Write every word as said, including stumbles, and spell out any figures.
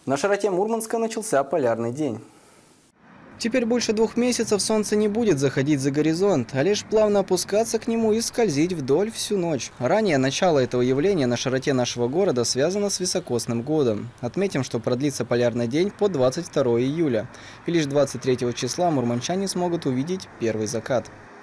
На широте Мурманска начался полярный день. Теперь больше двух месяцев солнце не будет заходить за горизонт, а лишь плавно опускаться к нему и скользить вдоль всю ночь. Ранее начало этого явления на широте нашего города связано с високосным годом. Отметим, что продлится полярный день по двадцать второе июля. И лишь двадцать третьего числа мурманчане смогут увидеть первый закат.